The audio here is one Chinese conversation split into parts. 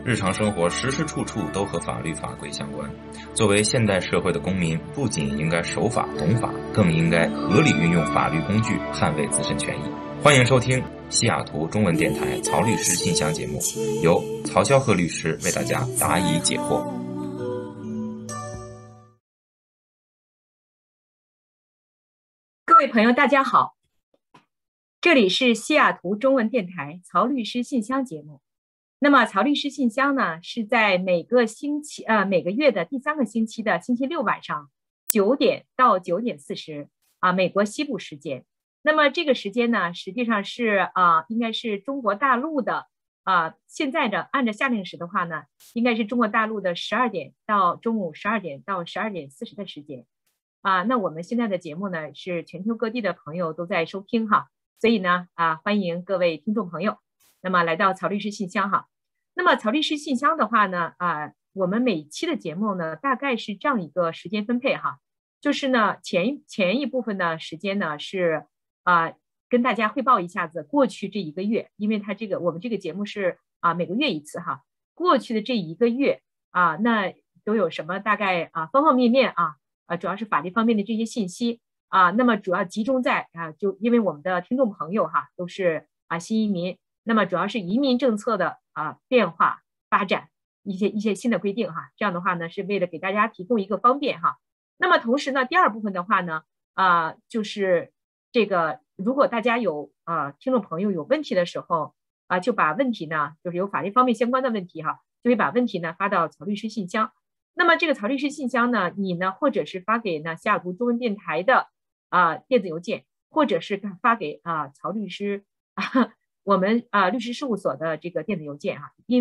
日常生活时时处处都和法律法规相关。作为现代社会的公民，不仅应该守法懂法，更应该合理运用法律工具捍卫自身权益。欢迎收听西雅图中文电台曹律师信箱节目，由曹肖鹤律师为大家答疑解惑。 各位朋友，大家好，这里是西雅图中文电台曹律师信箱节目。那么曹律师信箱呢，是在每个月的第3个星期的星期六晚上9点到9点40美国西部时间。那么这个时间呢，实际上是应该是中国大陆的现在的按照夏令时的话呢，应该是中国大陆的12点到中午12点到12点40的时间。那我们现在的节目呢，是全球各地的朋友都在收听哈，所以呢欢迎各位听众朋友，那么来到曹律师信箱哈。那么曹律师信箱的话呢，我们每期的节目呢，大概是这样一个时间分配哈，就是呢前一部分的时间呢是跟大家汇报一下子过去这1个月，因为我们这个节目是每个月一次哈，过去的这1个月那都有什么大概方方面面主要是法律方面的这些信息那么主要集中在就因为我们的听众朋友都是新移民，那么主要是移民政策的变化发展一些新的规定这样的话呢是为了给大家提供一个方便那么同时呢，第2部分的话呢就是这个如果大家有听众朋友有问题的时候就把问题呢，就是有法律方面相关的问题就会把问题呢发到曹律师信箱。那么这个曹律师信箱呢，你呢或者是发给呢西雅图中文电台的电子邮件，或者是发给曹律师我们律师事务所的这个电子邮件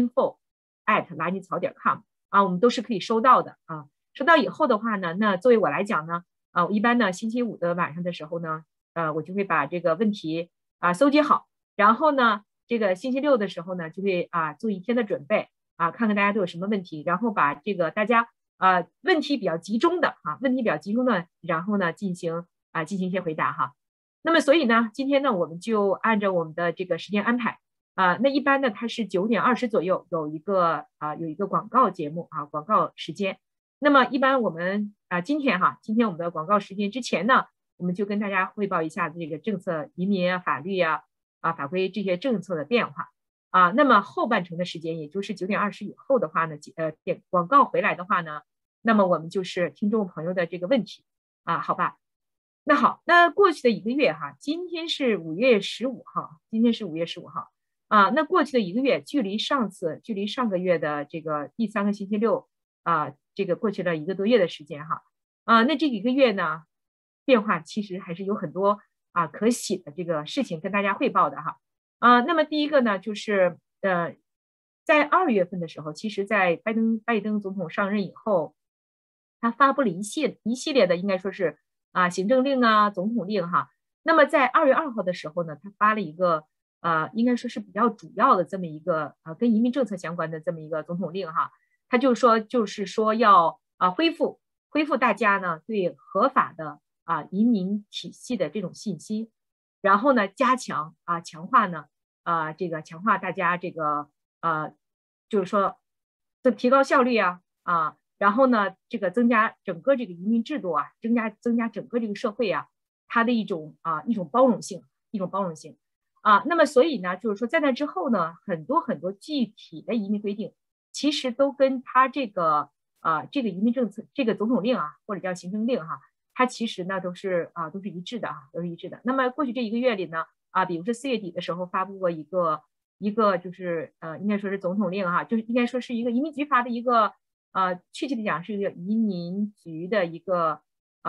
info@蓝泥草.com我们都是可以收到的收到以后的话呢，那作为我来讲呢我一般呢星期5的晚上的时候呢我就会把这个问题搜集好，然后呢这个星期六的时候呢就会做一天的准备看看大家都有什么问题，然后把这个大家问题比较集中的然后呢进行一些回答那么所以呢今天呢我们就按照我们的这个时间安排那一般呢它是9点20左右有一个广告节目广告时间。那么一般我们今天我们的广告时间之前呢，我们就跟大家汇报一下这个政策移民法律法规这些政策的变化那么后半程的时间，也就是9点20以后的话呢广告回来的话呢，那么我们就是听众朋友的这个问题好吧。那好，那过去的1个月今天是5月15号，那过去的1个月，距离上个月的这个第3个星期六这个过去了1个多月的时间那这1个月呢变化其实还是有很多可喜的这个事情跟大家汇报的那么第一个呢就是在2月份的时候，其实在拜登总统上任以后，他发布了一系列的应该说是行政令总统令那么在2月2号的时候呢，他发了一个应该说是比较主要的这么一个跟移民政策相关的这么一个总统令他就是说要恢复大家呢对合法的移民体系的这种信息，然后呢加强强化呢强化大家这个就是说提高效率然后呢这个增加整个这个移民制度增加整个这个社会它的一种包容性那么所以呢就是说在那之后呢，很多具体的移民规定其实都跟它这个移民政策这个总统令或者叫行政令它其实呢都是一致的那么过去这1个月里呢比如说4月底的时候发布过一个就是应该说是总统令就是应该说是一个移民局发的一个确切的讲是一个移民局的一个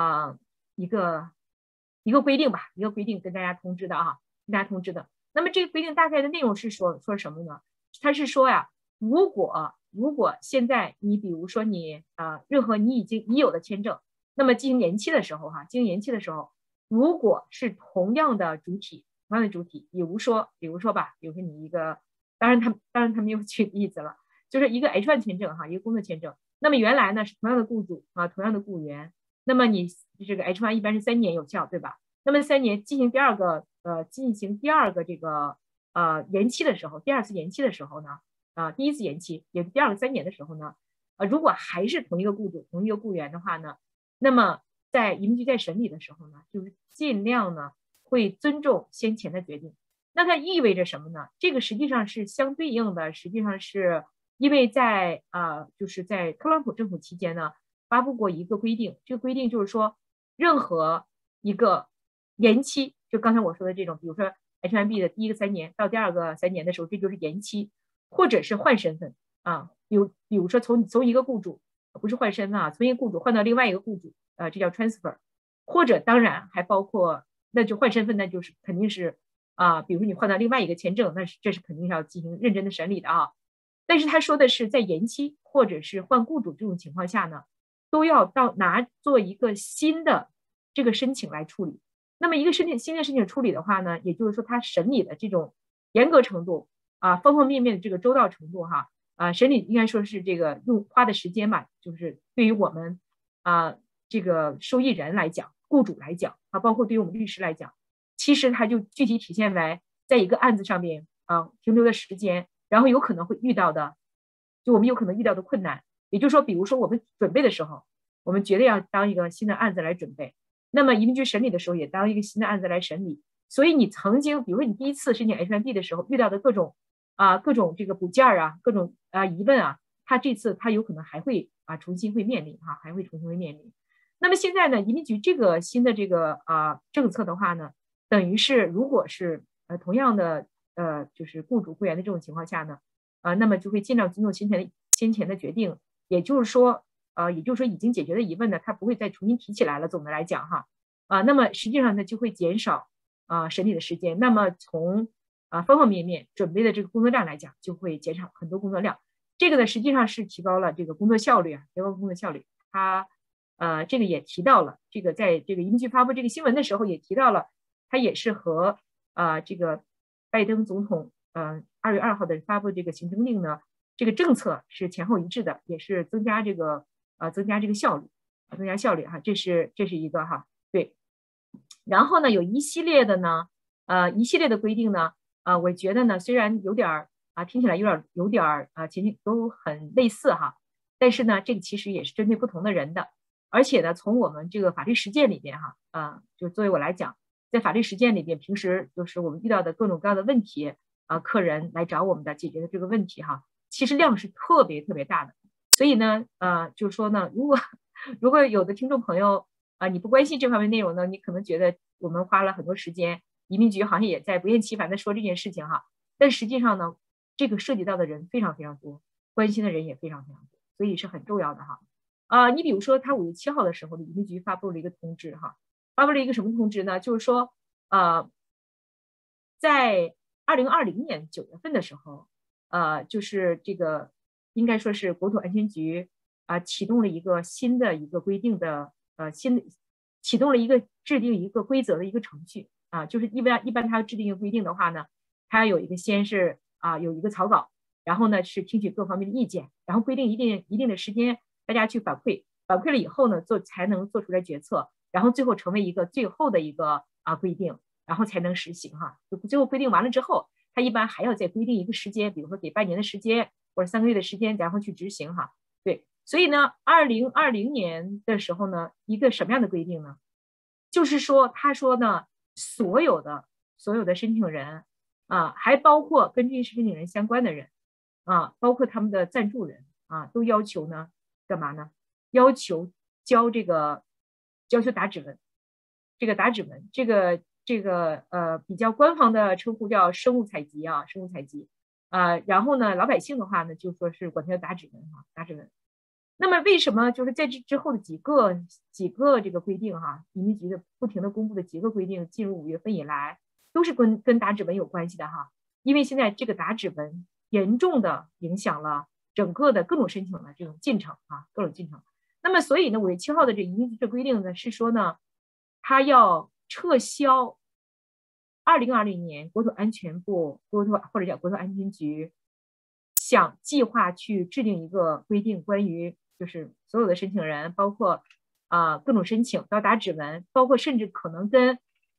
规定吧，一个规定跟大家通知的那么这个规定大概的内容是说什么呢？他是说如果现在你比如说你任何你已有的签证，那么进行延期的时候如果是同样的主体，比如说你一个，当然他们又举例子了，就是一个 H1 签证一个工作签证，那么原来呢是同样的雇主同样的雇员，那么你这个 H1 一般是3年有效，对吧？那么3年进行第二个这个延期的时候，第2次延期的时候呢， 第一次延期，也是第2个3年的时候呢，如果还是同一个雇主、同一个雇员的话呢，那么在移民局在审理的时候呢，就是尽量呢会尊重先前的决定。那它意味着什么呢？这个实际上是相对应的，实际上是因为在就是在特朗普政府期间呢，发布过一个规定，这个规定就是说，任何一个延期，就刚才我说的这种，比如说 H1B 的第1个3年到第2个3年的时候，这就是延期，或者是换身份比如说从一个雇主，不是换身份从一个雇主换到另外一个雇主，这叫 transfer， 或者当然还包括，那就换身份，那就是肯定是比如说你换到另外一个签证，这是肯定是要进行认真的审理的但是他说的是在延期或者是换雇主这种情况下呢，都要做一个新的这个申请来处理。那么一个新的申请处理的话呢，也就是说他审理的这种严格程度方方面面的这个周到程度审理应该说是这个花的时间嘛，就是对于我们这个受益人来讲，雇主来讲包括对于我们律师来讲，其实它就具体体现为在一个案子上面停留的时间，然后有可能会遇到的，就我们有可能遇到的困难。也就是说，比如说我们准备的时候，我们决定要当一个新的案子来准备，那么移民局审理的时候也当一个新的案子来审理。所以你曾经，比如说你第一次申请 H1B 的时候遇到的各种这个补件各种疑问他这次他有可能还会重新会面临还会重新会面临。那么现在呢，移民局这个新的这个政策的话呢，等于是如果是同样的就是雇主雇员的这种情况下呢，那么就会尽量尊重先前的决定，也就是说已经解决的疑问呢，它不会再重新提起来了。总的来讲那么实际上呢就会减少审理的时间。那么从方方面面准备的这个工作量来讲，就会减少很多工作量。这个呢实际上是提高了这个工作效率提高工作效率。它这个也提到了，这个在这个移民局发布这个新闻的时候也提到了，它也是和这个拜登总统2月2号的发布这个行政令呢，这个政策是前后一致的，也是增加这个效率，这是一个对。然后呢，有一系列的规定呢，我觉得呢，虽然有点听起来有点情景都很类似但是呢，这个其实也是针对不同的人的。而且呢，从我们这个法律实践里边就作为我来讲，在法律实践里边，平时就是我们遇到的各种各样的问题客人来找我们的解决的这个问题其实量是特别特别大的。所以呢就是说呢，如果有的听众朋友你不关心这方面内容呢，你可能觉得我们花了很多时间，移民局好像也在不厌其烦的说这件事情但实际上呢，这个涉及到的人非常非常多，关心的人也非常非常多，所以是很重要的你比如说他5月7号的时候，移民局发布了一个通知发布了一个什么通知呢？就是说在2020年9月份的时候就是这个应该说是国土安全局启动了一个新的一个规定的启动了一个制定一个规则的一个程序就是一般它要制定一个规定的话呢，它有一个先是有一个草稿，然后呢是听取各方面的意见，然后规定一定的时间大家去反馈了以后呢才能做出来决策，然后最后成为一个最后的一个规定，然后才能实行就最后规定完了之后，它一般还要再规定一个时间，比如说给半年的时间或者3个月的时间，然后去执行对。所以呢2020年的时候呢，一个什么样的规定呢？就是说他说呢，所有的申请人还包括跟这些申请人相关的人包括他们的赞助人都要求呢干嘛呢？要求交打指纹。这个打指纹比较官方的称呼叫生物采集然后呢老百姓的话呢就说是管它叫打指纹打指纹。那么为什么就是在这之后的几个这个规定移民局的不停的公布的几个规定，进入5月份以来都是跟打指纹有关系的因为现在这个打指纹严重的影响了整个的各种申请的这种进程各种进程。那么所以呢5月7号的这移民局的规定呢是说呢，他要撤销2020年国土安全部或者叫国土安全局想计划去制定一个规定，关于就是所有的申请人，包括各种申请到打指纹，包括甚至可能跟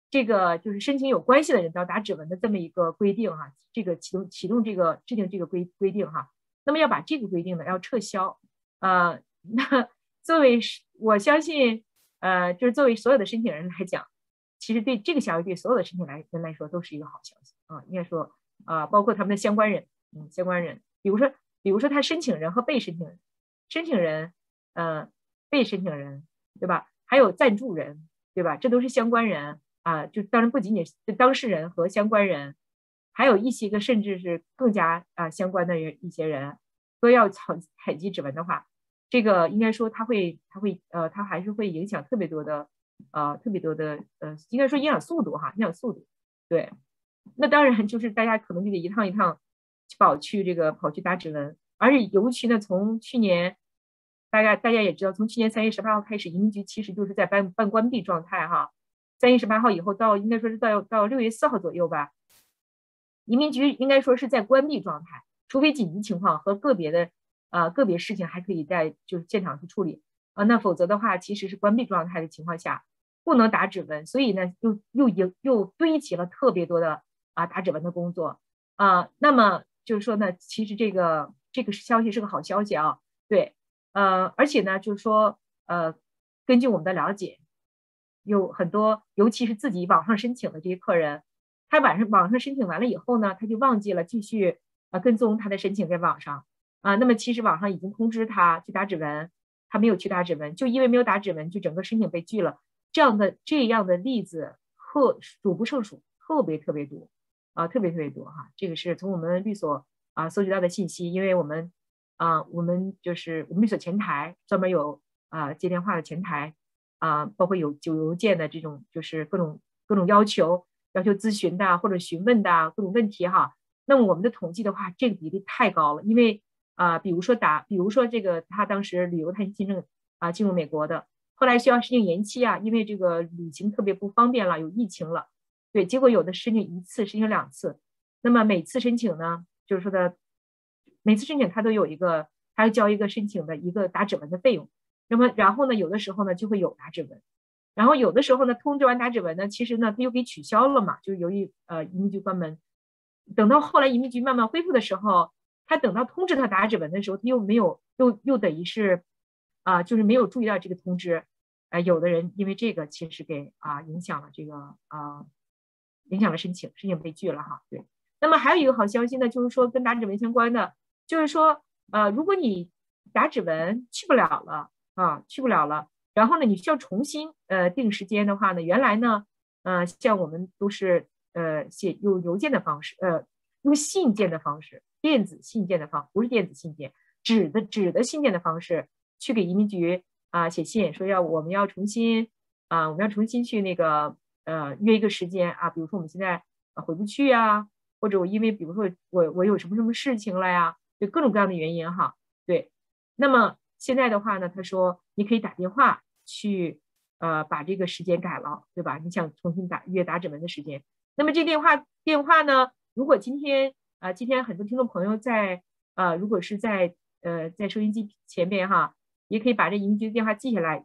这个就是申请有关系的人都要打指纹的这么一个规定哈，这个启动这个制定这个规定哈，那么要把这个规定呢要撤销，那作为我相信就是作为所有的申请人来讲，其实对这个消息对所有的申请人来说都是一个好消息啊，应该说包括他们的相关人，相关人，比如说他申请人和被申请人，申请人被申请人对吧？还有赞助人对吧？这都是相关人。就当然不仅仅是当事人和相关人，还有一些个甚至是更加相关的一些人都要采集指纹的话，这个应该说它还是会影响特别多的应该说影响速度哈，影响速度。对，那当然就是大家可能就得一趟一趟跑去打指纹，而且尤其呢，从去年大家也知道，从去年3月18号开始，移民局其实就是在半关闭状态哈。3月18号以后应该说是到6月4号左右吧，移民局应该说是在关闭状态，除非紧急情况和个别事情还可以在就是现场去处理那否则的话其实是关闭状态的情况下不能打指纹，所以呢又堆积了特别多的打指纹的工作那么就是说呢，其实这个消息是个好消息啊，对，而且呢就是说根据我们的了解。有很多，尤其是自己网上申请的这些客人，他网上申请完了以后呢，他就忘记了继续跟踪他的申请在网上那么其实网上已经通知他去打指纹，他没有去打指纹，就因为没有打指纹，就整个申请被拒了。这样的例子数不胜数，特别特别多特别特别多哈。这个是从我们律所搜集到的信息，因为我们就是我们律所前台专门有接电话的前台。包括有邮件的这种，就是各种要求咨询的或者询问的各种问题哈。那么我们的统计的话，这个比例太高了，因为比如说这个他当时旅游探亲签证进入美国的，后来需要申请延期因为这个旅行特别不方便了，有疫情了，对，结果有的申请1次，申请2次，那么每次申请呢，就是说的每次申请他都有他要交一个申请的一个打指纹的费用。那么然后呢，有的时候呢就会有打指纹，然后有的时候呢通知完打指纹呢，其实呢他又给取消了嘛，就是由于移民局关门。等到后来移民局慢慢恢复的时候，他等到通知他打指纹的时候，他又没有又等于是就是没有注意到这个通知。有的人因为这个其实给影响了影响了申请被拒了哈。对，那么还有一个好消息呢，就是说跟打指纹相关的，就是说如果你打指纹去不了了。去不了了，然后呢，你需要重新定时间的话呢，原来呢，像我们都是用邮件的方式，用信件的方式，电子信件的不是电子信件，纸的信件的方式去给移民局写信，说我们要重新去那个约一个时间比如说我们现在回不去或者我因为比如说我有什么事情了呀，就各种各样的原因哈，对，那么。现在的话呢，他说你可以打电话去把这个时间改了，对吧？你想重新约打指纹的时间，那么这电话呢，如果今天很多听众朋友在如果是在收音机前边哈，也可以把这移民局的电话记下来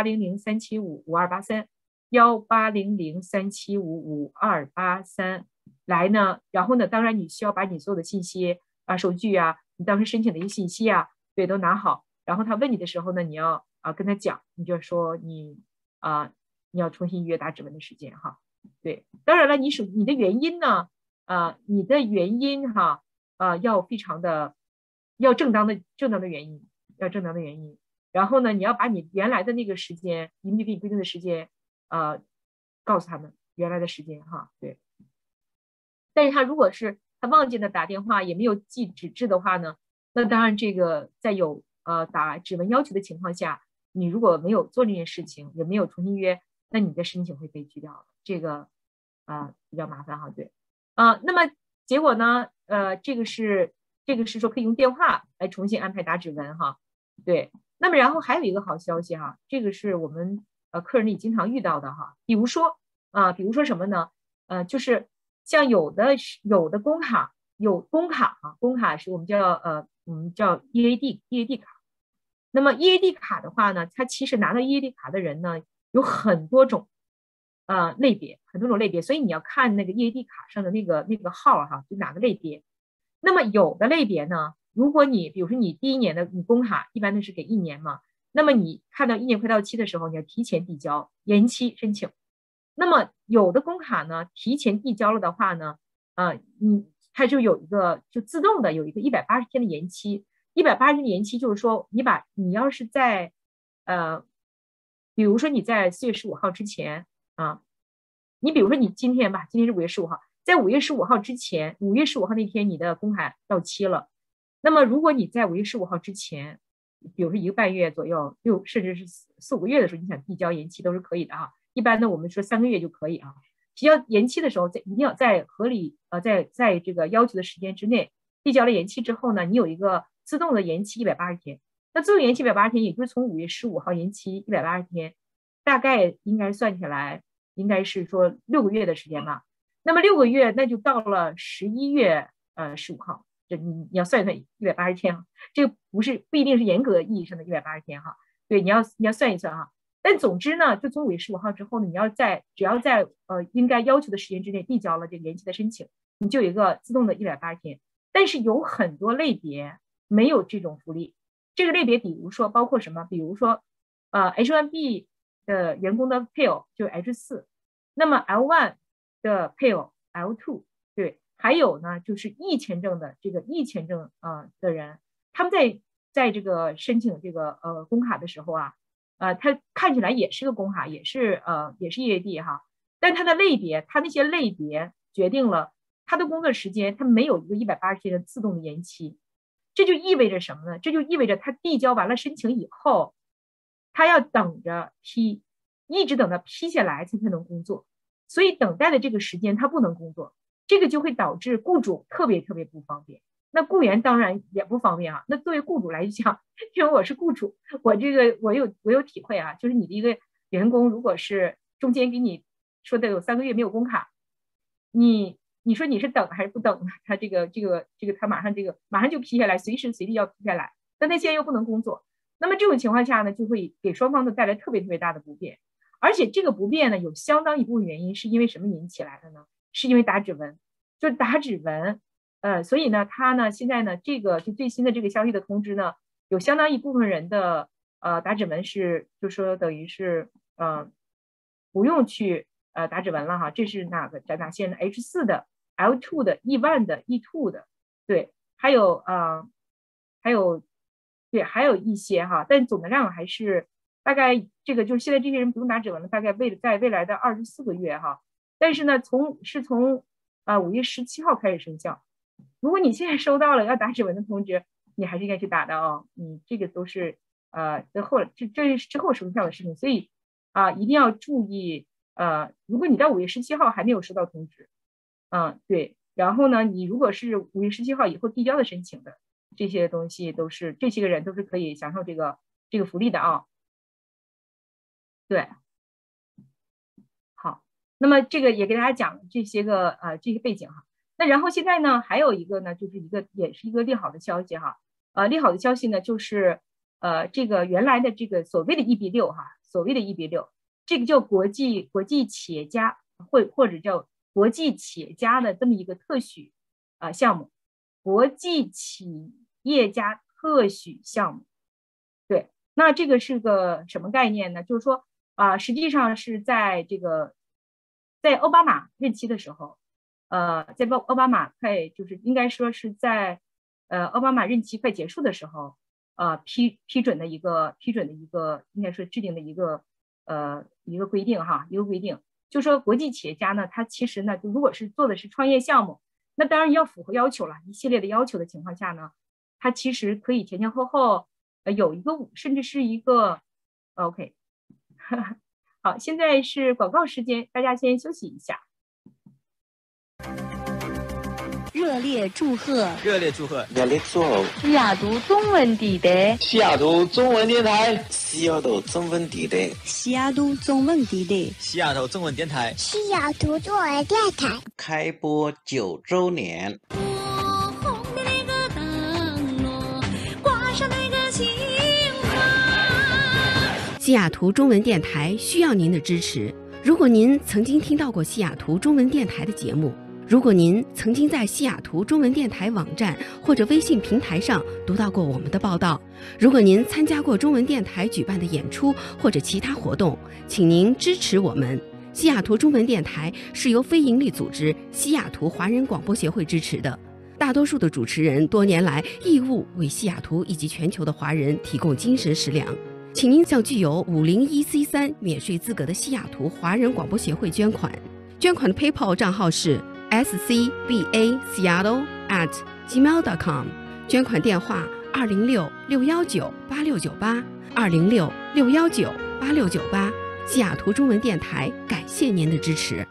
，1800-375-5283，1800-375-5283来呢，然后呢，当然你需要把你所有的信息收据你当时申请的一些信息对，都拿好。然后他问你的时候呢，你要跟他讲，你就说你要重新约打指纹的时间哈。对，当然了，你的原因呢，你的原因要非常的要正当的原因，然后呢，你要把你原来的那个时间，移民局给你规定的时间告诉他们原来的时间哈。对，但是他如果是他忘记了打电话，也没有记纸质的话呢，那当然这个在有打指纹要求的情况下，你如果没有做这件事情，也没有重新约，那你的申请会被拒掉的，这个比较麻烦哈。对，那么结果呢，这个是说可以用电话来重新安排打指纹哈。对，那么然后还有一个好消息哈，这个是我们客人里经常遇到的哈，比如说什么呢？就是像有的工卡工卡是我们叫 EAD 卡。那么 EAD 卡的话呢，它其实拿到 EAD 卡的人呢有很多种， 类别，很多种类别，所以你要看那个 EAD 卡上的那个号哈，就哪个类别。那么有的类别呢，如果你比如说你第一年的你工卡一般都是给1年嘛，那么你看到1年快到期的时候，你要提前递交，延期申请。那么有的工卡呢，提前递交了的话呢，它就有一个就自动的有一个180天的延期。180天的延期就是说，你要是在比如说你在4月15号之前啊，你比如说你今天吧，今天是5月15号，在5月15号之前，5月15号那天你的工卡到期了，那么如果你在5月15号之前，比如说1个半月左右，甚至是4、5个月的时候，你想递交延期都是可以的啊。一般呢，我们说3个月就可以啊。提交延期的时候，一定要在合理在这个要求的时间之内递交了延期之后呢，你有一个自动的延期180天。那自动延期180天，也就是从5月15号延期180天，大概应该算起来应该是说6个月的时间吧。那么6个月，那就到了11月15号，这你要算一算180天啊，这个不一定是严格意义上的180天哈。对，你要算一算哈。但总之呢，就从5月15号之后呢，只要在应该要求的时间之内递交了这个延期的申请，你就有一个自动的180天。但是有很多类别没有这种福利。这个类别比如说包括什么？比如说H1B 的员工的配偶就是 H4， 那么 L1 的配偶 L2， 对，还有呢就是 E 签证的这个 E 签证的人，他们在这个申请这个工卡的时候啊，它看起来也是个工卡，也是 EAD 哈，但它的类别，它那些类别决定了它的工作时间，它没有一个180天的自动的延期。这就意味着什么呢？这就意味着他递交完了申请以后，他要等着批，一直等到批下来才能工作，所以等待的这个时间他不能工作，这个就会导致雇主特别特别不方便。那雇员当然也不方便啊。那作为雇主来讲，因为我是雇主，我有体会啊，就是你的一个员工，如果是中间给你说的有3个月没有工卡，你说你是等还是不等？他这个他马上就批下来，随时随地要批下来，但他现在又不能工作，那么这种情况下呢，就会给双方都带来特别特别大的不便。而且这个不便呢，有相当一部分原因是因为什么引起来的呢？是因为打指纹，就是打指纹，所以呢，他呢现在呢这个就最新的这个消息的通知呢，有相当一部分人的打指纹是就说等于是不用去打指纹了哈。这是哪些呢 ？H4 的。L2 的 E1 的 E2 的，对，还有一些哈，但总的量还是大概这个就是现在这些人不用打指纹了，大概在未来的24个月哈。但是呢，从5月17号开始生效。如果你现在收到了要打指纹的通知，你还是应该去打的哦。这个都是这是之后生效的事情，所以一定要注意如果你到5月17号还没有收到通知。对，然后呢，你如果是5月17号以后递交的申请的这些东西，这些个人都是可以享受这个福利的啊。对，好，那么这个也给大家讲这些背景哈。那然后现在呢，还有一个呢，就是也是一个利好的消息哈。利好的消息呢，就是这个原来的这个所谓的1:6哈，所谓的1:6，这个叫国际企业家或者叫国际企业家的这么一个特许项目，国际企业家特许项目。对，那这个是个什么概念呢？就是说实际上是在奥巴马任期的时候，在奥巴马就是应该说是在奥巴马任期快结束的时候，批准的一个应该说制定的一个规定哈，一个规定。就说国际企业家呢，他其实呢，如果是做的是创业项目，那当然要符合要求了，一系列的要求的情况下呢，他其实可以前后有一个甚至是一个 OK 好，现在是广告时间，大家先休息一下。 热烈祝贺！ 热烈祝贺！ 热烈祝贺！ 西雅图中文地带， 西雅图中文电台，西雅图中文地带， 西雅图中文地带， 西雅图中文电台， 西雅图中文电台开播9周年。 红的那个灯笼，挂上那个情花。 西雅图中文电台需要您的支持。 如果您曾经听到过西雅图中文电台的节目，如果您曾经在西雅图中文电台网站或者微信平台上读到过我们的报道，如果您参加过中文电台举办的演出或者其他活动，请您支持我们。西雅图中文电台是由非营利组织西雅图华人广播协会支持的，大多数的主持人多年来义务为西雅图以及全球的华人提供精神食粮。请您向具有501C3免税资格的西雅图华人广播协会捐款。捐款的 PayPal 账号是scbaseattle@gmail.com， 捐款电话206-619-8698，206-619-8698。西雅图中文电台感谢您的支持。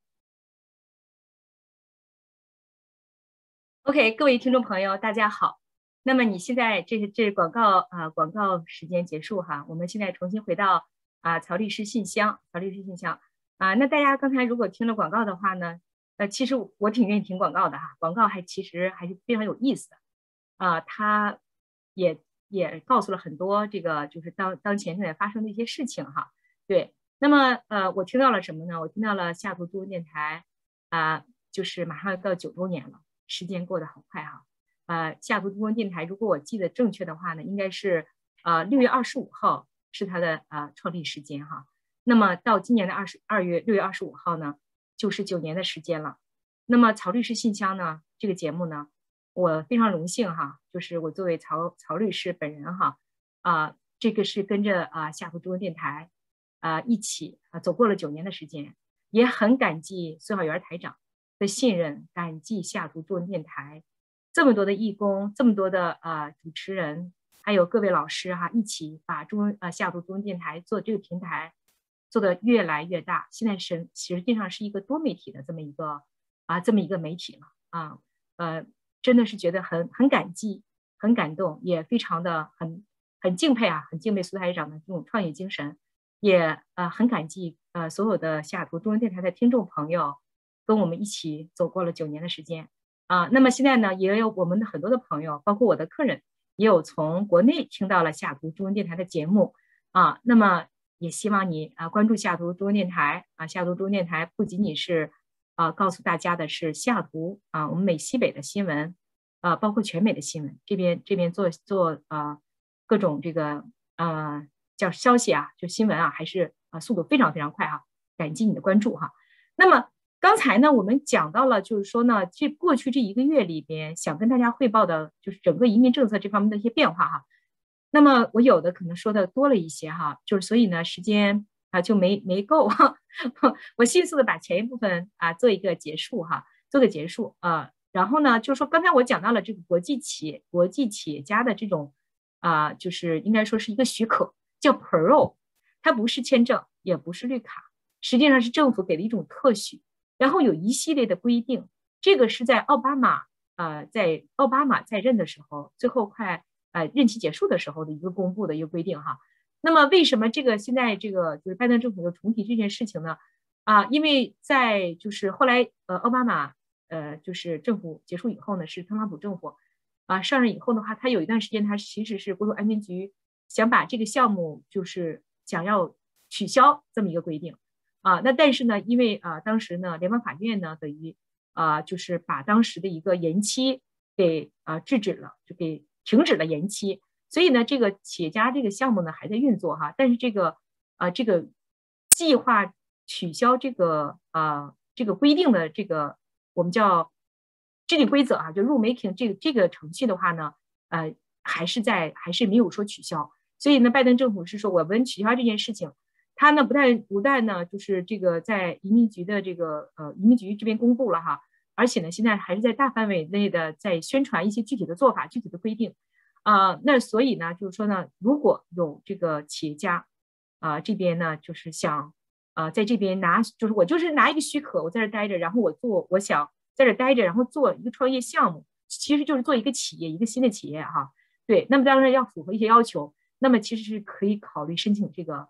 OK， 各位听众朋友，大家好。那么你现在这是广告时间结束哈，我们现在重新回到曹律师信箱，那大家刚才如果听了广告的话呢，其实我挺愿意听广告的哈，广告其实还是非常有意思的，它也告诉了很多这个就是当前正在发生的一些事情哈。对，那么我听到了什么呢？我听到了西雅图中文电台就是马上要到9周年了，时间过得好快哈。西雅图中文电台，如果我记得正确的话呢，应该是6月25号是它的创立时间哈。那么到今年的6月25号呢，就是9年的时间了。那么曹律师信箱呢，这个节目呢，我非常荣幸哈，就是我作为曹律师本人哈，这个是跟着西雅图中文电台一起走过了9年的时间，也很感激孙晓元台长的信任，感激西雅图中文电台这么多的义工，这么多的主持人，还有各位老师哈，一起把西雅图中文电台做这个平台做得越来越大。现在实际上是一个多媒体的这么一个媒体了真的是觉得很感激，很感动，也非常的很敬佩很敬佩苏台长的这种创业精神，也很感激所有的西雅图中文电台的听众朋友跟我们一起走过了9年的时间。那么现在呢，也有我们的很多的朋友，包括我的客人，也有从国内听到了西雅图中文电台的节目那么也希望你关注西雅图中文电台西雅图中文电台不仅仅是告诉大家的是西雅图我们美西北的新闻包括全美的新闻，这边做各种这个叫消息就新闻还是速度非常非常快感激你的关注那么刚才呢，我们讲到了，就是说呢，过去这1个月里边，想跟大家汇报的，就是整个移民政策这方面的一些变化那么我有的可能说的多了一些就是所以呢，时间就没够我迅速的把前一部分做一个结束然后呢，就是说刚才我讲到了这个国际企业家的这种就是应该说是一个许可，叫 parole， 它不是签证，也不是绿卡，实际上是政府给的一种特许。然后有一系列的规定，这个是在奥巴马在任的时候，最后快任期结束的时候的一个公布的一个规定那么为什么这个现在这个就是拜登政府又重提这件事情呢？因为在就是后来奥巴马就是政府结束以后呢，是特朗普政府上任以后的话，他有一段时间他其实是国土安全局想把这个项目就是想要取消这么一个规定。那但是呢，因为当时呢，联邦法院呢等于就是把当时的一个延期给制止了，就给停止了延期，所以呢，这个企业家这个项目呢还在运作但是这个计划取消这个规定的这个我们叫制定规则就 rulemaking 这个程序的话呢，还是没有说取消，所以呢，拜登政府是说我们取消这件事情。他呢不但呢就是这个在移民局的这个移民局这边公布了而且呢现在还是在大范围内的在宣传一些具体的做法、具体的规定那所以呢就是说呢，如果有这个企业家这边呢就是想在这边就是我就是拿一个许可，我在这待着，然后我想在这待着，然后做一个创业项目，其实就是做一个企业，一个新的企业对，那么当然要符合一些要求，那么其实是可以考虑申请这个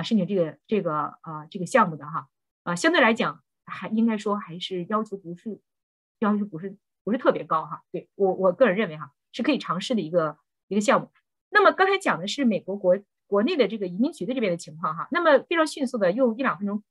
项目的相对来讲还应该说还是要求不是特别高对，我个人认为是可以尝试的一个项目。那么刚才讲的是美国国内的这个移民局的这边的情况那么非常迅速的用1-2分钟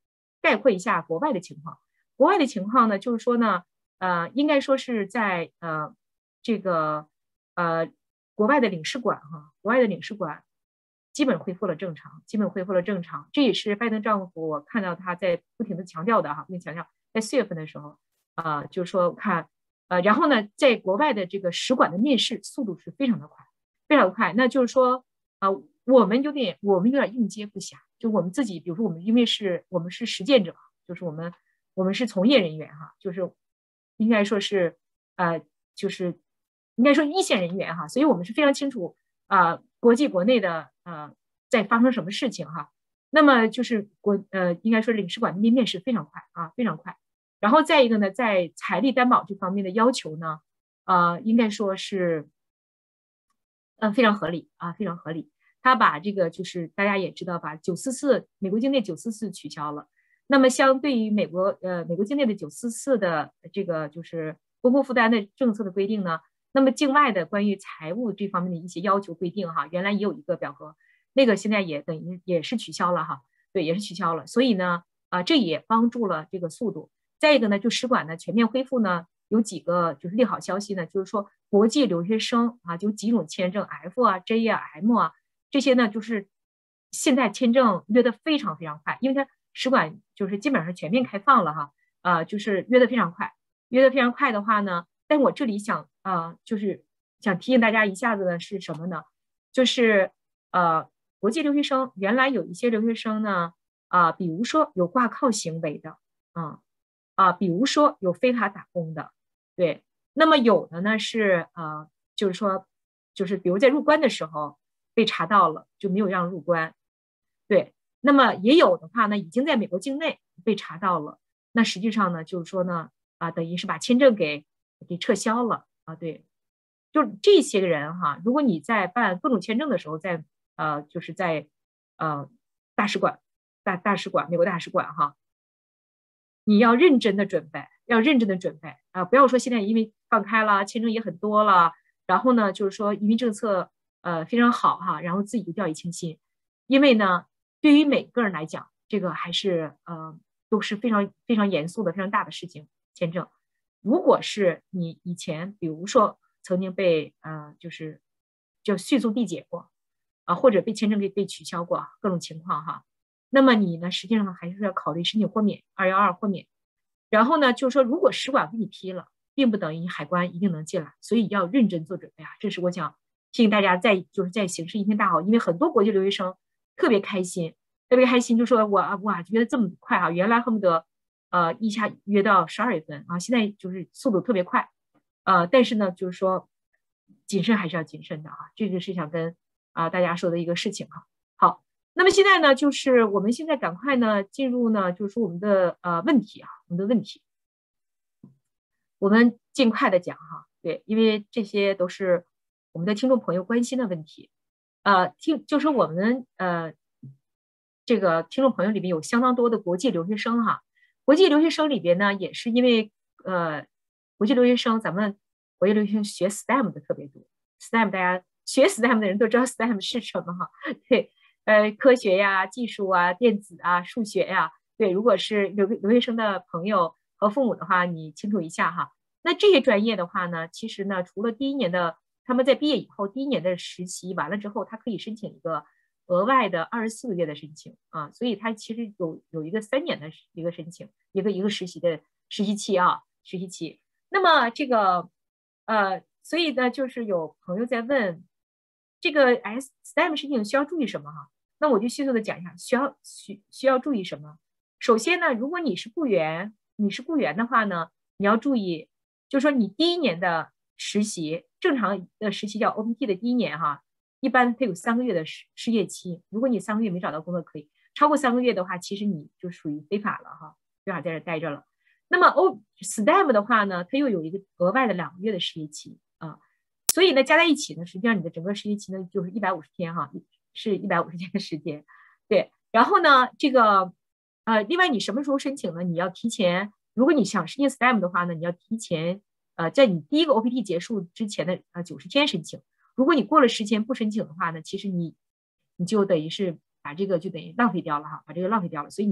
概括一下国外的情况。国外的情况呢，就是说呢，应该说是在这个国外的领事馆国外的领事馆基本恢复了正常，基本恢复了正常。这也是拜登政府我看到他在不停的强调的不停强调，在4月份的时候就是说看然后呢，在国外的这个使馆的面试速度是非常的快，非常快。那就是说我们有点应接不暇，就我们自己，比如说我们因为我们是实践者，就是我们是从业人员就是应该说是就是应该说一线人员所以我们是非常清楚国际国内的在发生什么事情那么就是应该说领事馆那边面试非常快非常快。然后再一个呢，在财力担保这方面的要求呢应该说是非常合理非常合理。他把这个就是大家也知道把944美国境内944取消了，那么相对于美国境内的944的这个就是公共负担的政策的规定呢，那么境外的关于财务这方面的一些要求规定原来也有一个表格，那个现在也等于也是取消了对，也是取消了。所以呢这也帮助了这个速度。再一个呢，就使馆呢全面恢复呢，有几个就是利好消息呢，就是说国际留学生就几种签证 F J M 这些呢，就是现在签证约得非常非常快，因为它使馆就是基本上全面开放了就是约得非常快。约得非常快的话呢，但我这里想就是想提醒大家一下子的是什么呢？就是国际留学生原来有一些留学生呢比如说有挂靠行为的比如说有非法打工的，对，那么有的呢是就是说就是比如在入关的时候被查到了就没有让入关，对，那么也有的话呢已经在美国境内被查到了，那实际上呢就是说呢等于是把签证给撤销了对，就是这些个人如果你在办各种签证的时候在就是在大使馆美国大使馆你要认真的准备，要认真的准备不要说现在因为放开了，签证也很多了，然后呢就是说移民政策非常好然后自己就掉以轻心。因为呢对于每个人来讲，这个还是都是非常非常严肃的非常大的事情。签证如果是你以前比如说曾经被就是迅速递解过或者被签证被取消过各种情况那么你呢实际上还是要考虑申请豁免212豁免。然后呢就是说如果使馆给你批了，并不等于海关一定能进来，所以要认真做准备这是我想提醒大家在形势一片大好。因为很多国际留学生特别开心就说哇觉得这么快原来恨不得一下约到12月份现在就是速度特别快但是呢就是说谨慎还是要谨慎的这个是想跟大家说的一个事情好，那么现在呢就是我们现在赶快呢进入呢就是说我们的问题我们的问题我们尽快的讲对，因为这些都是我们的听众朋友关心的问题就是我们这个听众朋友里面有相当多的国际留学生国际留学生里边呢也是因为国际留学生咱们国际留学生学 STEM 的特别多，STEM 大家学 STEM 的人都知道 STEM 是什么对，科学呀、技术电子数学对，如果是留学生的朋友和父母的话，你清楚一下那这些专业的话呢，其实呢除了第一年的他们在毕业以后第一年的实习完了之后，他可以申请一个额外的24个月的申请所以它其实有一个3年的一个申请，一个实习期实习期。那么这个所以呢就是有朋友在问这个STEM 申请需要注意什么那我就迅速的讲一下需要注意什么。首先呢，如果你是雇员的话呢，你要注意就是说你第一年的实习，正常的实习叫 OPT 的第一年一般它有3个月的失业期，如果你3个月没找到工作可以，超过3个月的话，其实你就属于非法了非法在这待着了。那么STEM 的话呢，它又有一个额外的2个月的失业期所以呢加在一起呢，实际上你的整个实习期呢就是150天是150天的时间。对，然后呢这个另外你什么时候申请呢？你要提前，如果你想申请 STEM 的话呢，你要提前在你第一个 OPT 结束之前的90天申请。如果你过了时间不申请的话呢，其实你就等于是把这个就等于浪费掉了把这个浪费掉了。所以你要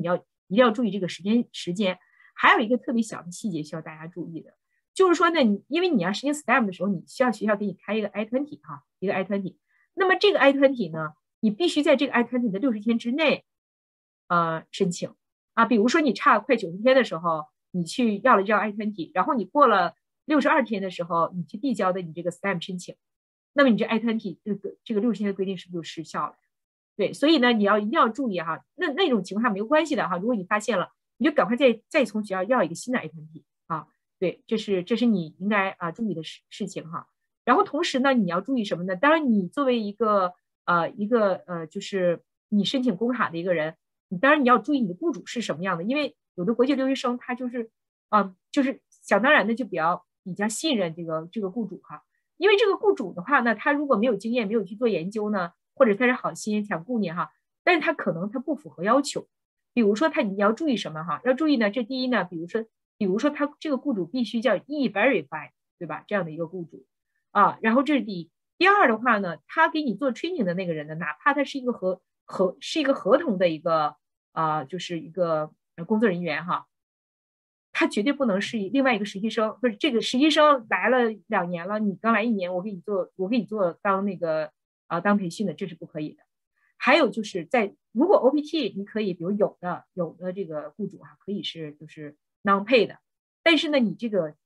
一定要注意这个时间。还有一个特别小的细节需要大家注意的，就是说呢，因为你要实行 STEM 的时候，你需要学校给你开一个 I-20 哈，一个 I-20。那么这个 I-20 呢，你必须在这个 I-20 的60天之内，申请啊。比如说你差快90天的时候，你去要了这张 I-20，然后你过了62天的时候，你去递交的你这个 STEM 申请，那么你这 I-20 这个60天的规定是不是就失效了？对，所以呢，你一定要注意哈。那种情况没有关系的哈，如果你发现了，你就赶快再从学校要一个新的 I-20啊。对，这是你应该注意的事情哈。然后同时呢，你要注意什么呢？当然，你作为一个就是你申请工卡的一个人，当然你要注意你的雇主是什么样的，因为有的国际留学生他就是想当然的就比较信任这个雇主哈。因为这个雇主的话呢，他如果没有经验，没有去做研究呢，或者他是好心想雇你哈，但是他可能他不符合要求。比如说你要注意什么哈？要注意呢，这第一呢，比如说他这个雇主必须叫 E-Verify， 对吧？这样的一个雇主啊。然后这是第一。第二的话呢，他给你做 training 的那个人呢，哪怕他是一个合同的一个就是一个工作人员哈，他绝对不能是另外一个实习生，或者这个实习生来了2年了，你刚来1年，我给你做当那个当培训的，这是不可以的。还有就是如果 OPT 你可以，比如有的这个雇主可以是就是 non-pay 的，但是呢，你这个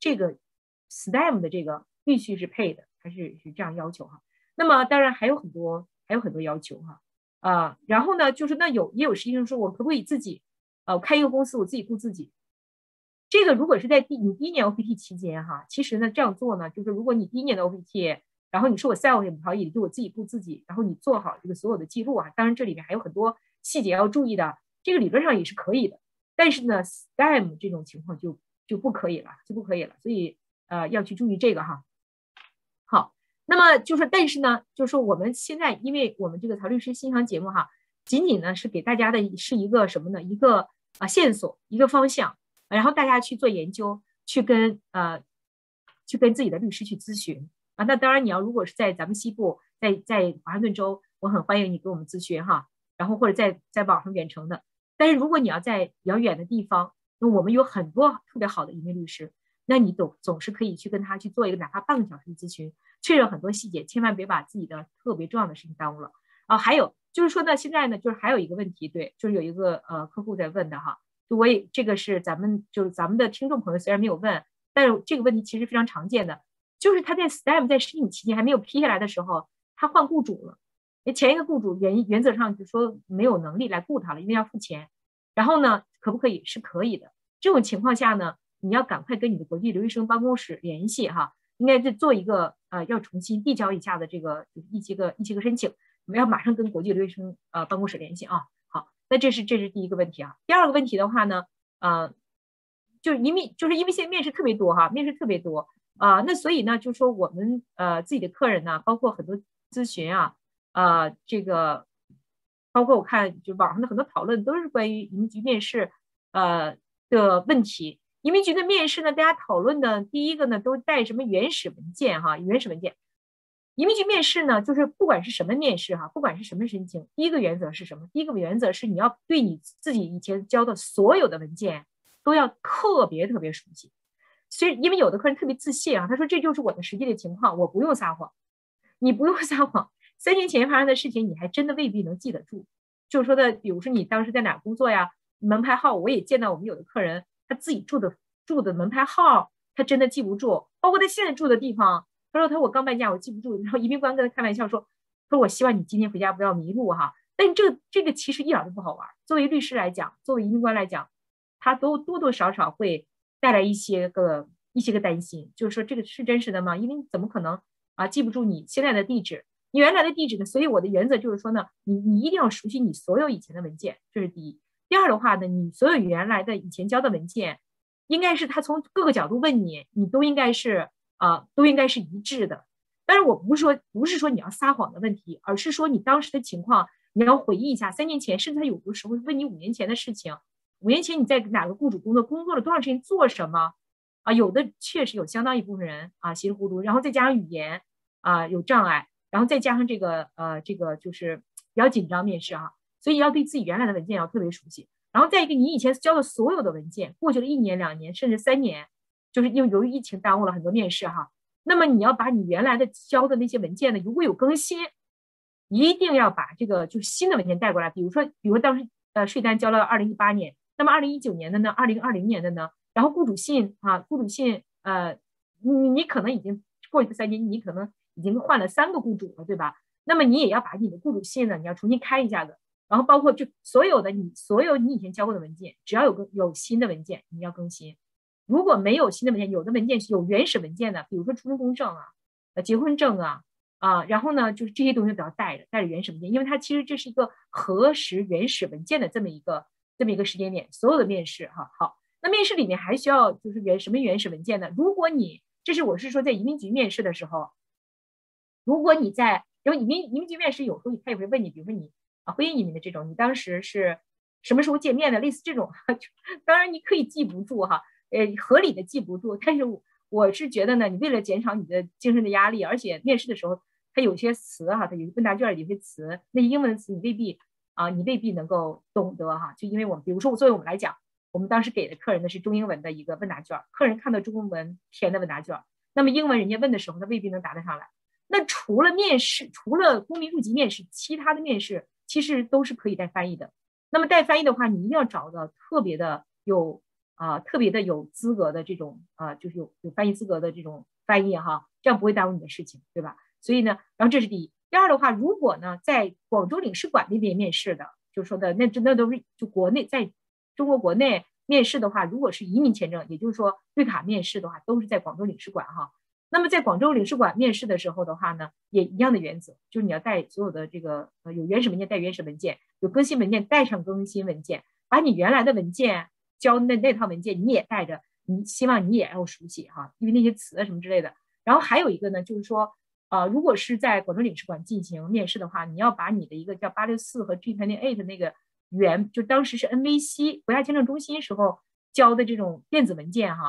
STEM 的这个必须是 pay 的，还是这样要求哈。那么当然还有很多要求哈然后呢，就是也有实习生说，我可不可以自己开一个公司，我自己雇自己。这个如果是在你第1年 OPT 期间哈，其实呢这样做呢，就是如果你第1年的 OPT，然后你说我self employee，就我自己雇自己，然后你做好这个所有的记录当然这里面还有很多细节要注意的，这个理论上也是可以的，但是呢 STEM 这种情况就不可以了，所以要去注意这个哈。好，那么就是但是呢，就是说我们现在因为我们这个曹律师信箱节目哈，仅仅呢是给大家的是一个什么呢？一个线索，一个方向，然后大家去做研究，去跟自己的律师去咨询那当然你要如果是在咱们西部，在华盛顿州，我很欢迎你给我们咨询哈，然后或者在网上远程的。但是如果你要在比较远的地方，那我们有很多特别好的移民律师，那你总是可以去跟他去做一个哪怕半个小时的咨询，确认很多细节，千万别把自己的特别重要的事情耽误了还有就是说呢，现在呢就是还有一个问题，对，就是有一个客户在问的哈，就这个是咱们的听众朋友虽然没有问，但是这个问题其实非常常见的，就是他在 STEM 在申请期间还没有批下来的时候，他换雇主了。前一个雇主原则上就说没有能力来雇他了，因为要付钱。然后呢，可不可以？是可以的。这种情况下呢，你要赶快跟你的国际留学生办公室联系哈，应该是做一个要重新递交一下的这个一些个申请，我们要马上跟国际留学生办公室联系好，那这是第一个问题第二个问题的话呢，就是因为现在面试特别多那所以呢，就是说我们自己的客人呢，包括很多咨询这个包括我看就网上的很多讨论都是关于移民局面试的问题。移民局的面试呢，大家讨论的第一个呢都带什么原始文件移民局面试呢，就是不管是什么面试不管是什么申请，第一个原则是什么？第一个原则是你要对你自己以前交的所有的文件都要特别熟悉。所以因为有的客人特别自信他说这就是我的实际的情况，我不用撒谎。你不用撒谎，3年前发生的事情你还真的未必能记得住。就是说的，比如说你当时在哪工作呀，门牌号，我也见到我们有的客人他自己住的门牌号他真的记不住，包括他现在住的地方，他说我刚搬家我记不住，然后移民官跟他开玩笑说我希望你今天回家不要迷路但这个其实一点都不好玩。作为律师来讲，作为移民官来讲，他都多多少少会带来一些个担心，就是说这个是真实的吗？因为你怎么可能记不住你现在的地址，你原来的地址呢？所以我的原则就是说呢，你一定要熟悉你所有以前的文件，这是第一。第二的话呢，你所有原来的以前交的文件，应该是他从各个角度问你都应该是一致的。但是我不是说你要撒谎的问题，而是说你当时的情况你要回忆一下，3年前，甚至他有的时候问你5年前的事情，5年前你在哪个雇主工作了多长时间，做什么有的确实有相当一部分人稀里糊涂，然后再加上语言有障碍，然后再加上这个就是比较紧张面试所以要对自己原来的文件要特别熟悉。 然后再一个，你以前交的所有的文件，过去了1年、2年，甚至3年，就是因为由于疫情耽误了很多面试哈。那么你要把你原来的交的那些文件呢，如果有更新，一定要把这个就是新的文件带过来。比如说当时税单交了2018年，那么2019年的呢，2020年的呢，然后雇主信你可能已经过去3年，你可能已经换了3个雇主了，对吧？那么你也要把你的雇主信呢，你要重新开一下子，然后包括就所有你以前交过的文件，只要有新的文件，你要更新。如果没有新的文件，有的文件是有原始文件的，比如说出生公证结婚证然后呢，就是这些东西都要带着原始文件，因为它其实这是一个核实原始文件的这么一个时间点。所有的面试好，那面试里面还需要就是什么原始文件呢？如果你我是说在移民局面试的时候，如果你在因为移民局面试有时候他也会问你，比如说你婚姻移民的这种，你当时是什么时候见面的，类似这种，当然你可以记不住合理的记不住，但是我是觉得呢，你为了减少你的精神的压力，而且面试的时候它有些词它有问答卷有些词，那英文词你未必能够懂得就因为比如说作为我们来讲，我们当时给的客人的是中英文的一个问答卷，客人看到中文填的问答卷，那么英文人家问的时候他未必能答得上来。那除了公民入籍面试，其他的面试其实都是可以带翻译的。那么带翻译的话，你一定要找到特别的有资格的这种就是有翻译资格的这种翻译这样不会耽误你的事情，对吧？所以呢，然后这是第一。第二的话，如果呢在广州领事馆那边面试的，就是说的那都是就国内在中国国内面试的话，如果是移民签证，也就是说绿卡面试的话，都是在广州领事馆那么在广州领事馆面试的时候的话呢，也一样的原则，就是你要带所有的这个有原始文件带原始文件，有更新文件带上更新文件，把你原来的文件交那套文件你也带着，希望你也要熟悉因为那些词什么之类的。然后还有一个呢，就是说如果是在广州领事馆进行面试的话，你要把你的一个叫864和 G28 那个就当时是 NVC 国家签证中心时候交的这种电子文件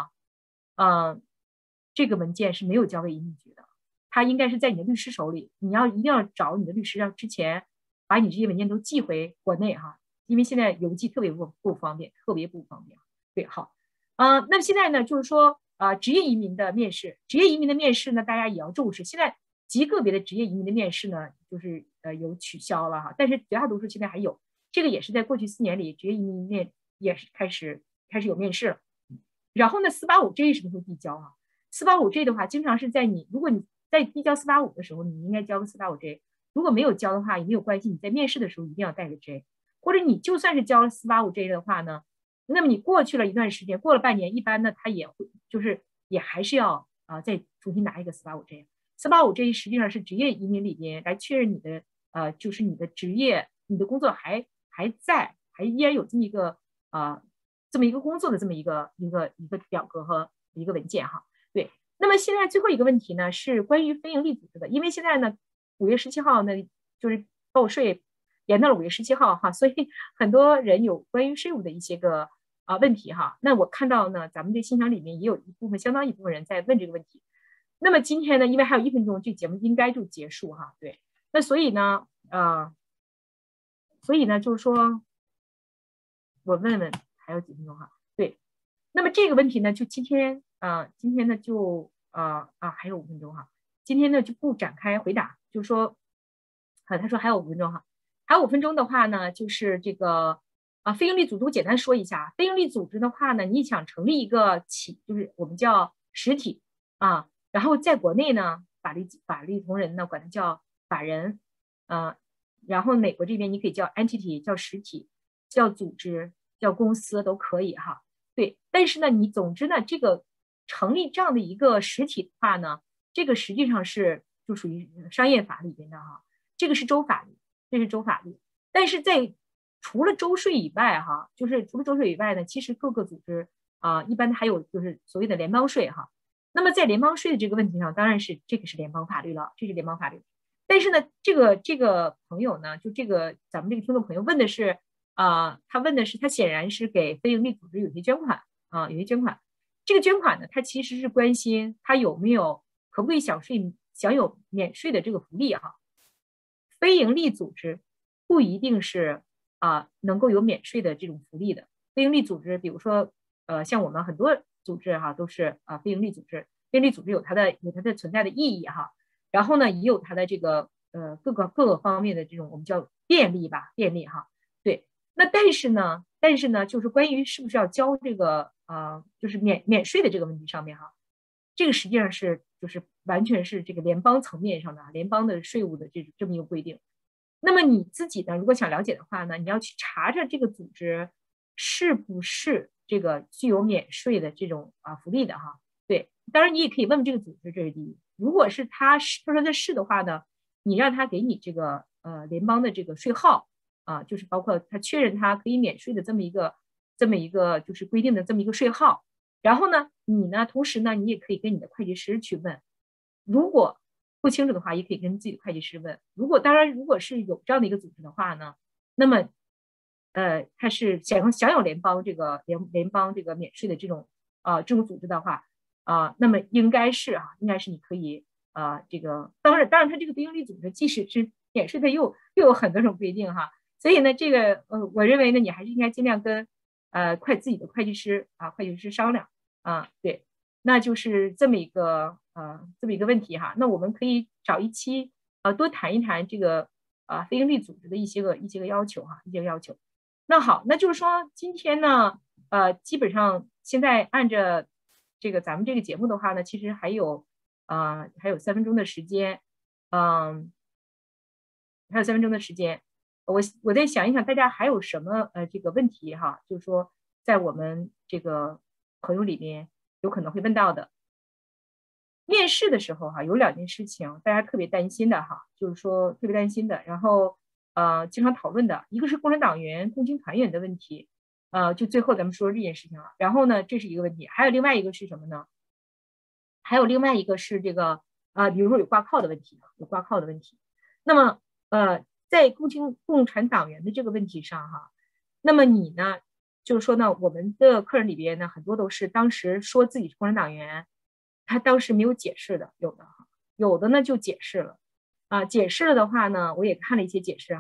这个文件是没有交给移民局的，它应该是在你的律师手里，你一定要找你的律师，让之前把你这些文件都寄回国内因为现在邮寄特别不方便，对，好，那么现在呢，就是说职业移民的面试呢，大家也要重视。现在极个别的职业移民的面试呢，就是有取消了但是绝大多数现在还有，这个也是在过去4年里，职业移民也是开始有面试了。然后呢，485J 什么时候递交485J 的话，经常是如果你在递交485的时候，你应该交个485J。如果没有交的话，也没有关系，你在面试的时候一定要带个 J。或者你就算是交了485J 的话呢，那么你过去了一段时间，过了半年，一般呢，他也还是要再重新拿一个485J。485J 实际上是职业移民里边来确认你的就是你的职业，你的工作还在，还依然有这么一个工作的这么一个表格和一个文件对，那么现在最后一个问题呢，是关于非营利组织的，因为现在呢5月17号呢就是报税延到了5月17号所以很多人有关于税务的一些个问题那我看到呢，咱们这信箱里面也有相当一部分人在问这个问题。那么今天呢，因为还有1分钟，这节目应该就结束对，那所以呢就是说我问问还有几分钟对，那么这个问题呢，就今天呢就还有5分钟今天呢就不展开回答，就是说他说还有5分钟还有5分钟的话呢，就是这个非营利组织我简单说一下。非营利组织的话呢，你想成立一个就是我们叫实体然后在国内呢，法律同仁呢管它叫法人然后美国这边你可以叫 entity 叫实体，叫组织，叫公司都可以对，但是呢，总之呢，这个成立这样的一个实体的话呢，这个实际上就属于商业法里边的这个是州法律，这是州法律。但是除了州税以外就是除了州税以外呢，其实各个组织一般还有就是所谓的联邦税那么在联邦税的这个问题上，当然是这个是联邦法律了，这是联邦法律。但是呢，这个朋友呢，就咱们这个听众朋友问的是他显然是给非营利组织有些捐款有些捐款。这个捐款呢，他其实是关心他可不可以享有免税的这个福利非营利组织不一定是能够有免税的这种福利的。非营利组织，比如说像我们很多组织哈都是非营利组织，非营利组织有它的存在的意义哈，然后呢也有它的这个各个方面的这种我们叫便利吧，便利哈。对，那但是呢就是关于是不是要交这个就是免税的这个问题上面哈，这个实际上是就是完全是这个联邦层面上的联邦的税务的这么一个规定。那么你自己呢，如果想了解的话呢，你要去查查这个组织是不是这个具有免税的这种福利的哈。对，当然你也可以问问这个组织，这是第一。如果是他说他是的话呢，你让他给你这个联邦的这个税号就是包括他确认他可以免税的这么一个就是规定的这么一个税号。然后呢，你呢同时呢，你也可以跟你的会计师去问，如果不清楚的话，也可以跟自己的会计师问。当然如果是有这样的一个组织的话呢，那么他是享有联邦这个免税的这种组织的话那么应该是你可以这个当然他这个非营利组织即使是免税的又有很多种规定哈。所以呢这个我认为呢你还是应该尽量跟自己的会计师商量对，那就是这么一个问题哈。那我们可以找一期多谈一谈这个非营利组织的一些个要求哈，一些个要求。那好，那就是说今天呢基本上现在按着这个咱们这个节目的话呢，其实还有3分钟的时间，还有3分钟的时间。我再想一想大家还有什么这个问题哈，就是说在我们这个朋友里面有可能会问到的。面试的时候有2件事情大家特别担心的哈，就是说特别担心的，然后经常讨论的，一个是共产党员共青团员的问题，就最后咱们说这件事情了。然后呢，这是一个问题，还有另外一个是什么呢？还有另外一个是这个比如说有挂靠的问题，那么在共产党员的这个问题上哈，那么你呢，就是说呢，我们的客人里边呢，很多都是当时说自己是共产党员，他当时没有解释的，有的呢就解释了解释了的话呢，我也看了一些解释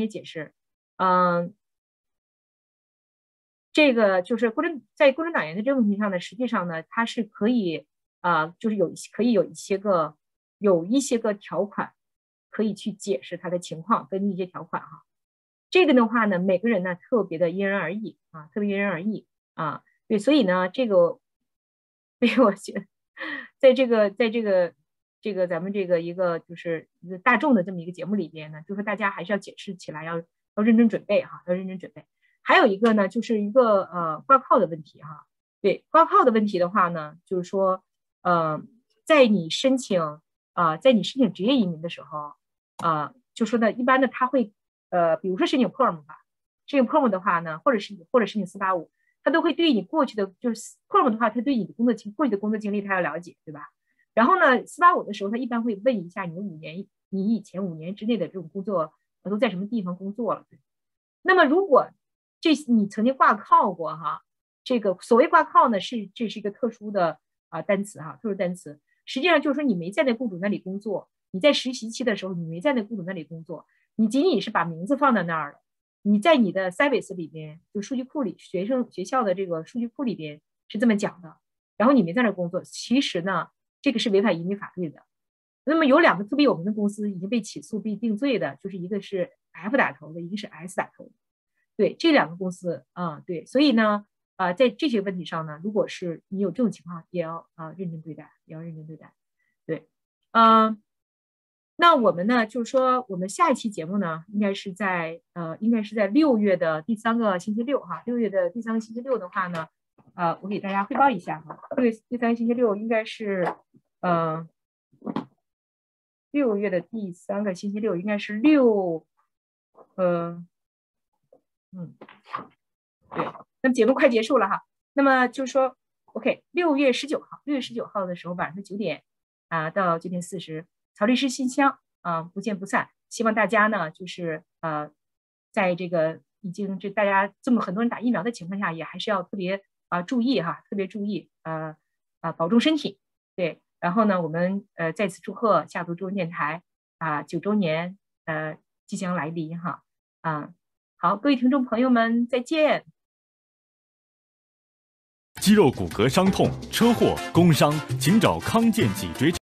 这个就是在共产党员的这个问题上呢，实际上呢，它是可以就是可以有一些个条款可以去解释它的情况，根据一些条款哈。这个的话呢，每个人呢特别的因人而异对，所以呢这个我觉得在这个咱们这个一个就是一个大众的这么一个节目里边呢，就是大家还是要解释起来要认真准备哈，要认真准备。还有一个呢，就是一个挂靠的问题哈。对，挂靠的问题的话呢，就是说在你申请职业移民的时候就说呢，一般的他会比如说申请 PERM 吧，申请 PERM 的话呢，或者申请485，他都会对你过去的就是 PERM 的话，他对你的过去的工作经历他要了解，对吧？然后呢485的时候，他一般会问一下你以前5年之内的这种工作都在什么地方工作了。那么如果你曾经挂靠过哈，这个所谓挂靠呢这是一个特殊的单词哈，特殊单词，实际上就是说你没在那雇主那里工作，你在实习期的时候你没在那雇主那里工作，你仅仅是把名字放在那儿了，你在你的 Sybase 里边，就数据库里学校的这个数据库里边是这么讲的，然后你没在那工作，其实呢这个是违反移民法律的。那么有2个特别有名的公司已经被起诉被定罪的，就是一个是 F 打头的，一个是 S 打头的。对，这2个公司对，所以呢在这些问题上呢，如果是你有这种情况，也要认真对待，对，那我们呢就是说我们下一期节目呢应该是在6月的第3个星期六哈，6月的第3个星期六的话呢我给大家汇报一下哈，6月第3个星期六应该是6月的第3个星期六应该是对，那么节目快结束了哈。那么就是说 OK，6月19号的时候晚上9点到9点40，曹律师信箱不见不散。希望大家呢就是在这个已经大家这么很多人打疫苗的情况下，也还是要特别注意哈，特别注意保重身体。对，然后呢我们再次祝贺下图中文电台9周年即将来临哈好，各位听众朋友们，再见。 肌肉骨骼伤痛、车祸、工伤，请找康健脊椎。